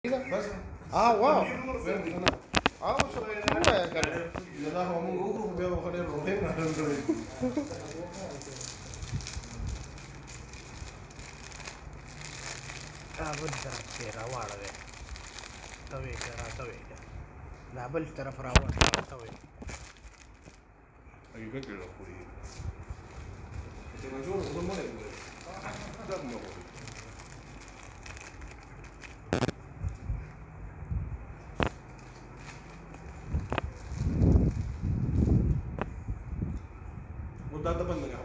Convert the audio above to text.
बस اه واو. انا اه مش هو يا كمان. ده هو من جوه بيبقى خليه الروتين بل طرف سے راوړ دی توی کرا توی دا بل طرف راوړ توی Aquí que lo judío. Este mayor no me muere. Da como वो दादा बंद कर